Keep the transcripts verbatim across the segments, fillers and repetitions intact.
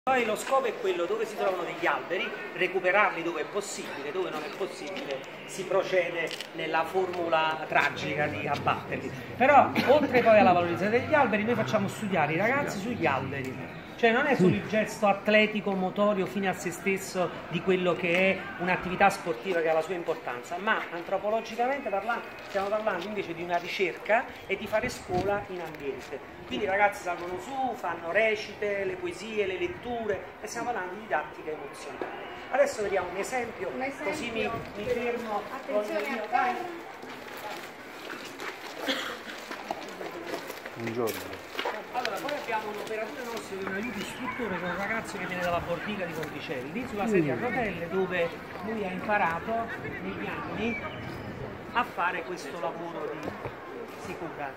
Poi lo scopo è quello dove si trovano degli alberi, recuperarli dove è possibile, dove non è possibile si procede nella formula tragica di abbatterli. Però oltre poi alla valorizzazione degli alberi noi facciamo studiare i ragazzi sugli alberi. Cioè non è solo il gesto atletico, motorio, fine a se stesso di quello che è un'attività sportiva che ha la sua importanza, ma antropologicamente parlando stiamo parlando invece di una ricerca e di fare scuola in ambiente. Quindi i ragazzi salgono su, fanno recite, le poesie, le letture e stiamo parlando di didattica emozionale. Adesso vediamo un esempio, un esempio così mi, mi fermo. Attenzione a terra. Buongiorno. Allora, poi abbiamo un operatore nostro che è un aiuto istruttore, che è un ragazzo che viene dalla Bordiga di Ponticelli, sulla sedia a rotelle, dove lui ha imparato negli anni a fare questo lavoro di sicura.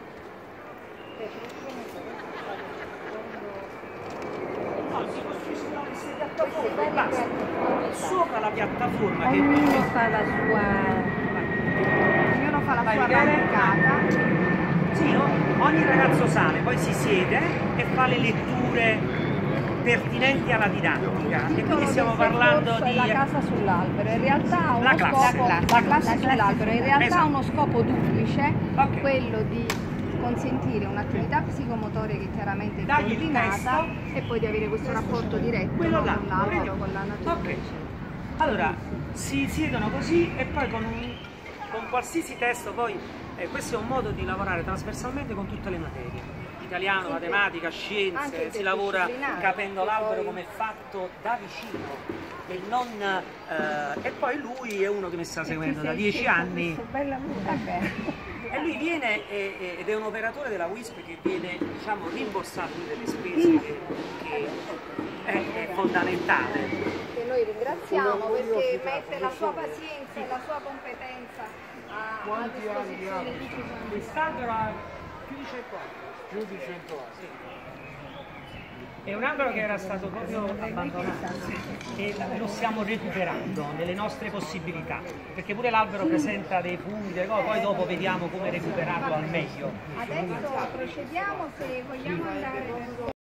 No, si costruiscono queste piattaforme, basta. Sopra la piattaforma che Ognuno fa la sua, ognuno fa la sua barricata. Sì, no? Ogni ragazzo sale, poi si siede e fa le letture pertinenti alla didattica. E quindi stiamo parlando di... La casa sull'albero, in realtà ha uno La classe. scopo, La- la classe sull'albero, in realtà ha Esatto. uno scopo duplice, Ok. quello di consentire un'attività psicomotoria che chiaramente è Dagli il coordinata testo. e poi di avere questo rapporto diretto Quello là, con l'albero, vedi? con la natura. Ok. Allora, si siedono così e poi con, un, con qualsiasi testo poi, eh, questo è un modo di lavorare trasversalmente con tutte le materie, italiano, matematica, scienze, si lavora capendo l'albero come è fatto da vicino e non... Eh, e poi lui è uno che mi sta seguendo da dieci anni e lui viene eh, eh, ed è un operatore della W I S P che viene, diciamo, rimborsato delle spese che, che è, è fondamentale. Che noi ringraziamo perché mette la sua pazienza e la sua competenza a, a disposizione di chi fa. Quest'albero ha più di cento anni. Più di cento anni. Sì. È un albero che era stato proprio abbandonato e lo stiamo recuperando nelle nostre possibilità, perché pure l'albero presenta dei punti, delle cose, poi dopo vediamo come recuperarlo al meglio. Adesso procediamo, se vogliamo andare verso